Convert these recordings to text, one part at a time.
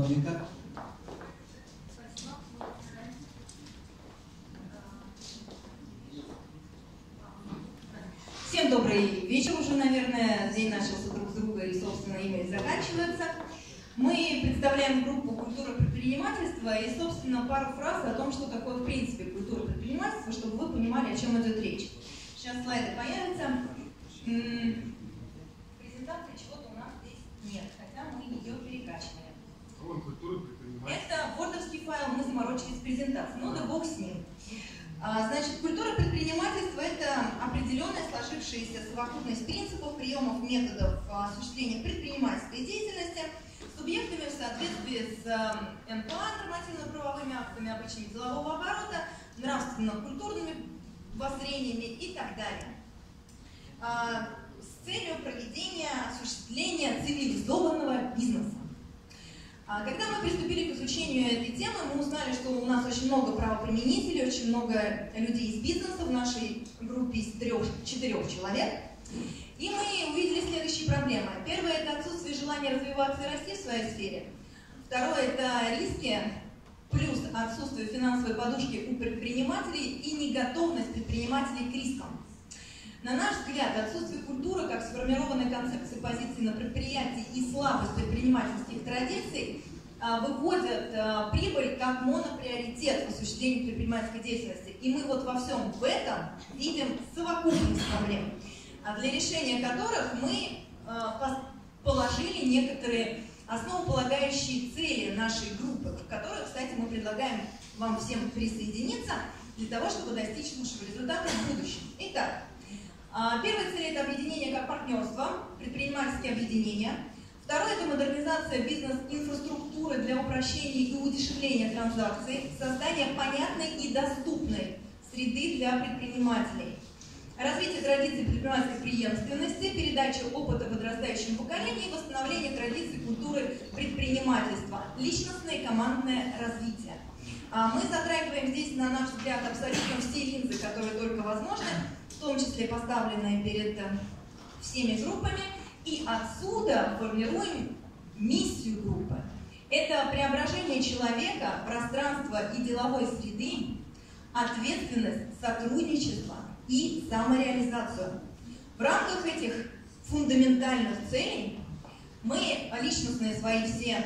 Моника. Всем добрый вечер. Уже, наверное, день начался друг с друга и, собственно, имя заканчивается. Мы представляем группу «Культура предпринимательства» и, собственно, пару фраз о том, что такое, в принципе, культура предпринимательства, чтобы вы понимали, о чем идет речь. Сейчас слайды появятся. Презентации чего-то у нас здесь нет, хотя мы ее перекачиваем. Это вордовский файл, мы заморочились презентацией. Ну да бог с ним. Значит, культура предпринимательства – это определенная сложившаяся совокупность принципов, приемов, методов осуществления предпринимательской деятельности субъектами в соответствии с НПА, нормативно-правовыми актами, обычаями делового оборота, нравственно-культурными воззрениями и так далее. С целью проведения, осуществления цивилизованного бизнеса. Когда мы приступили к изучению этой темы, мы узнали, что у нас очень много правоприменителей, очень много людей из бизнеса в нашей группе из 3-4 человек. И мы увидели следующие проблемы. Первое – это отсутствие желания развиваться и расти в своей сфере. Второе – это риски, плюс отсутствие финансовой подушки у предпринимателей и неготовность предпринимателей к рискам. На наш взгляд, отсутствие культуры как сформированной концепции позиции на предприятии и слабость предпринимательских традиций выводят прибыль как моноприоритет в осуществлении предпринимательской деятельности. И мы вот во всем в этом видим совокупность проблем, для решения которых мы положили некоторые основополагающие цели нашей группы, к которой, кстати, мы предлагаем вам всем присоединиться для того, чтобы достичь лучшего результата в будущем. Итак, первая цель – это объединение как партнерство, предпринимательские объединения. Второе – это модернизация бизнес-инфраструктуры для упрощения и удешевления транзакций, создание понятной и доступной среды для предпринимателей. Развитие традиций предпринимательской преемственности, передача опыта подрастающему поколению и восстановление традиций культуры предпринимательства, личностное и командное развитие. Мы затрагиваем здесь, на наш взгляд, абсолютно все линзы, которые только возможны, в том числе поставленные перед всеми группами, и отсюда формируем миссию группы. Это преображение человека, пространства и деловой среды, ответственность, сотрудничество и самореализацию. В рамках этих фундаментальных целей мы личностные свои все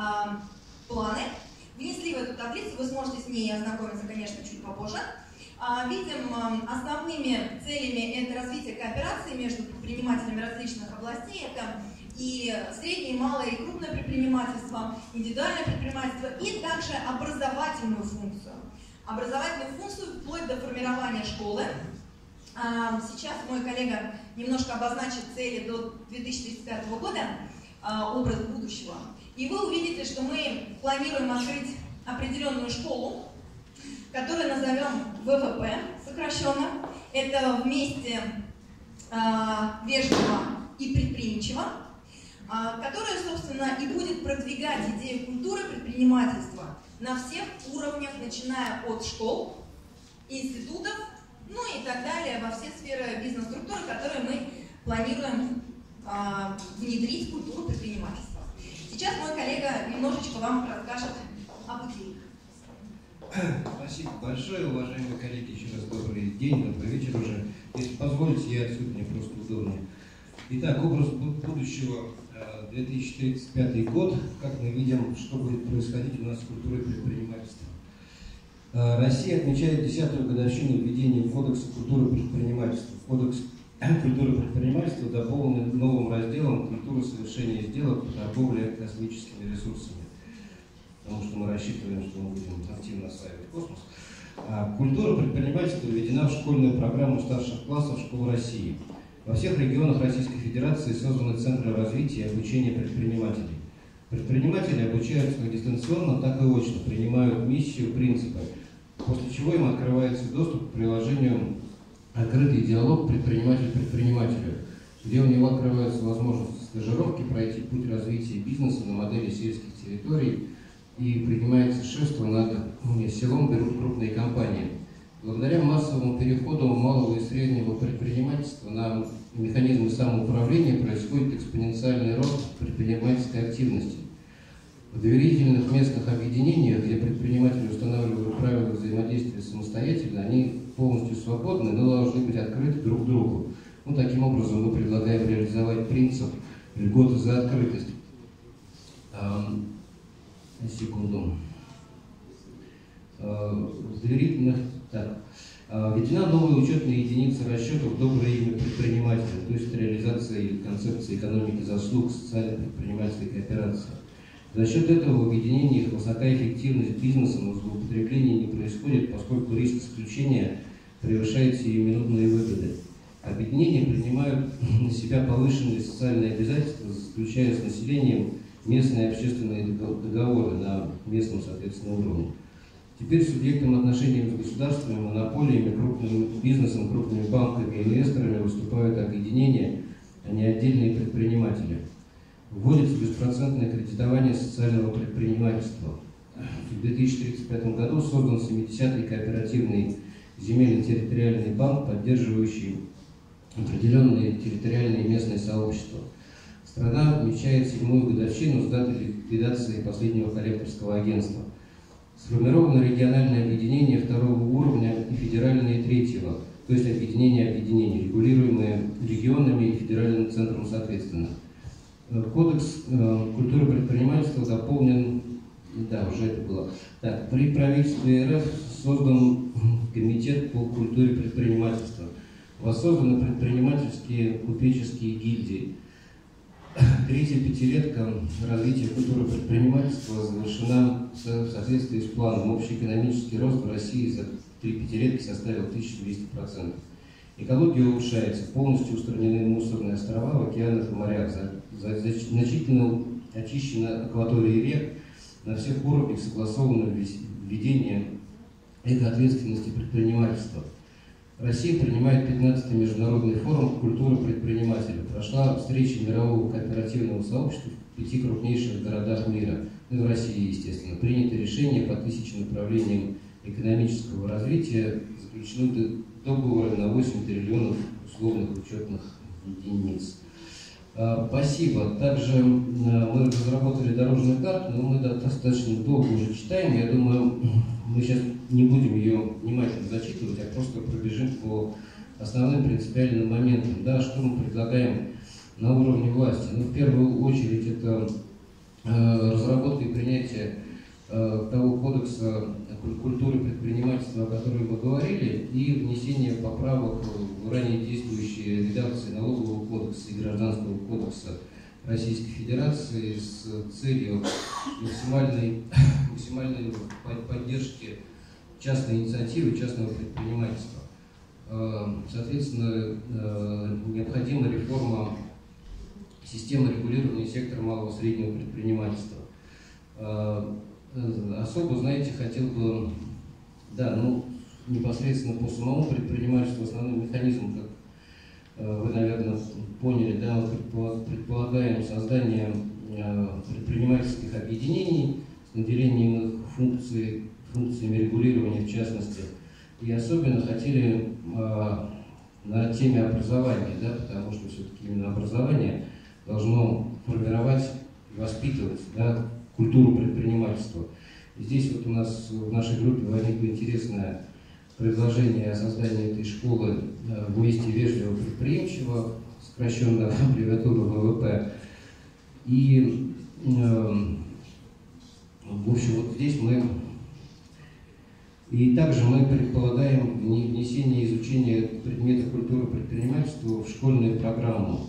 планы внесли в эту таблицу, вы сможете с ней ознакомиться, конечно, чуть попозже. Видим, основными целями это развитие кооперации между предпринимателями различных областей, это и среднее, малое и крупное предпринимательство, индивидуальное предпринимательство и также образовательную функцию. Образовательную функцию вплоть до формирования школы. Сейчас мой коллега немножко обозначит цели до 2035 года, образ будущего. И вы увидите, что мы планируем открыть определенную школу, которую назовем ВВП сокращенно. Это вместе вежливо и предприимчиво, которая, собственно, и будет продвигать идею культуры предпринимательства на всех уровнях, начиная от школ, институтов, ну и так далее, во все сферы бизнес-структуры, которые мы планируем внедрить в культуру предпринимательства. Сейчас мой коллега немножечко вам расскажет об идеях. Спасибо большое, уважаемые коллеги. Еще раз добрый день, добрый вечер уже. Если позволите, я отсюда, мне просто удобнее. Итак, образ будущего 2035 год. Как мы видим, что будет происходить у нас с культурой предпринимательства. Россия отмечает 10-ю годовщину введения Кодекса культуры предпринимательства. Кодекс культуры предпринимательства дополнен новым разделом «Культура совершения сделок по торговле космическими ресурсами». Потому что мы рассчитываем, что мы будем активно осваивать космос. Культура предпринимательства введена в школьную программу старших классов школ России. Во всех регионах Российской Федерации созданы центры развития и обучения предпринимателей. Предприниматели обучаются как дистанционно, так и очно, принимают миссию, принципы, после чего им открывается доступ к приложению «Открытый диалог предприниматель предпринимателю», где у него открываются возможности стажировки, пройти путь развития бизнеса на модели сельских территорий, и принимается шефство над селом, берут крупные компании. Благодаря массовому переходу малого и среднего предпринимательства на механизмы самоуправления происходит экспоненциальный рост предпринимательской активности. В доверительных местных объединениях, где предприниматели устанавливают правила взаимодействия самостоятельно, они полностью свободны, но должны быть открыты друг другу. Ну, таким образом, мы предлагаем реализовать принцип льготы за открытость. Секунду. В доверительных... Так. Введена новая учетная единица расчетов «Доброе имя предпринимателя», то есть реализация концепции экономики заслуг, социально-предпринимательской кооперации. За счет этого в объединениях высокая эффективность бизнеса, но злоупотребление не происходит, поскольку риск исключения превышает сиюминутные выгоды. Объединения принимают на себя повышенные социальные обязательства, заключая с населением местные общественные договоры на местном, соответственно, уровне. Теперь субъектом отношений с государствами, монополиями, крупным бизнесом, крупными банками и инвесторами выступают объединения, а не отдельные предприниматели. Вводится беспроцентное кредитование социального предпринимательства. В 2035 году создан 70-й кооперативный земельно-территориальный банк, поддерживающий определенные территориальные и местные сообщества. Страна отмечает 7-ю годовщину с даты ликвидации последнего коллекторского агентства. Сформировано региональное объединение 2-го уровня и федеральное 3-го, то есть объединения объединений, регулируемые регионами и федеральным центром соответственно. Кодекс культуры предпринимательства дополнен, да, уже это было. Так, при правительстве РФ создан комитет по культуре предпринимательства. Воссозданы предпринимательские купеческие гильдии. 3-я пятилетка развития культуры предпринимательства завершена в соответствии с планом. Общий экономический рост в России за 3 пятилетки составил 1200%. Экология улучшается, полностью устранены мусорные острова в океанах и морях, значительно очищена акватория рек, на всех уровнях согласовано введение экоответственности предпринимательства. Россия принимает 15-й международный форум культуры предпринимателя. Прошла встреча мирового кооперативного сообщества в 5 крупнейших городах мира, ну и в России, естественно. Принято решение по 1000 направлениям экономического развития, заключены договоры на 8 триллионов условных учетных единиц. Спасибо. Также мы разработали дорожную карту, но мы достаточно долго уже читаем. Я думаю, мы сейчас не будем ее внимательно зачитывать, а просто пробежим по основным принципиальным моментам. Да, что мы предлагаем на уровне власти? Ну, в первую очередь, это разработка и принятие того кодекса культуры предпринимательства, о котором мы говорили, и внесение поправок в ранее действующие редакции Налогового кодекса и Гражданского кодекса Российской Федерации с целью максимальной поддержки частной инициативы, частного предпринимательства. Соответственно, необходима реформа системы регулирования сектора малого и среднего предпринимательства. Особо, знаете, хотел бы, да, ну, непосредственно по самому предпринимательству, основным механизмом, как вы, наверное, поняли, да, мы предполагаем создание предпринимательских объединений с наделением их функциями регулирования, в частности, и особенно хотели на теме образования, да, потому что все-таки именно образование должно формировать и воспитывать, да, культуру предпринимательства. И здесь вот у нас в нашей группе возникло интересное предложение о создании этой школы «Вместе вежливо предприимчиво», сокращенная аббревиатура ВВП. И, в общем, вот здесь мы... И также мы предполагаем внесение изучения предмета культуры предпринимательства в школьную программу.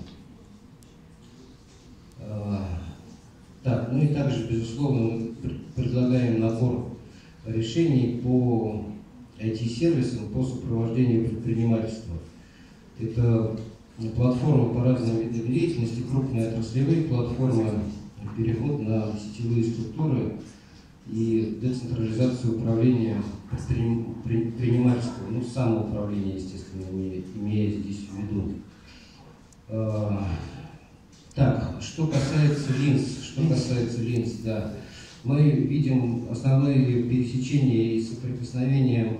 Так, ну и также, безусловно, мы предлагаем набор решений по IT-сервисам по сопровождению предпринимательства. Это платформа по разным видам деятельности, крупные отраслевые платформы, переход на сетевые структуры и децентрализацию управления предпринимательством, ну, самоуправление, естественно, имея здесь в виду. Так, что касается линз, да, мы видим основные пересечения и соприкосновения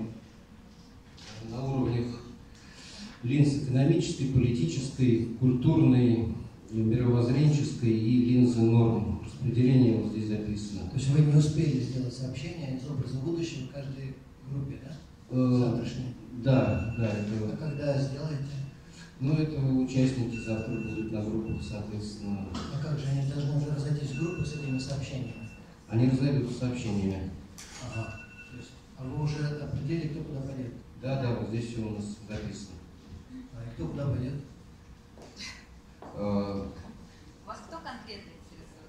на уровнях линз экономической, политической, культурной мировоззренческой и линзы норм. Распределение вот здесь записано. То есть вы не успели сделать сообщение из образа будущего в каждой группе, да? Завтрашней? Да. А когда сделаете? Ну, это участники завтра будут на группах, соответственно. А как же, они должны уже разойтись в группы с этими сообщениями? Они разойдутся сообщениями. Ага. А вы уже определили, кто куда пойдет? Да, вот здесь все у нас записано. А кто куда пойдет? Вас кто конкретно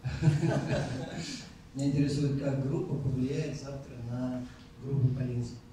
интересует? Меня интересует, как группа повлияет завтра на группу по линзам.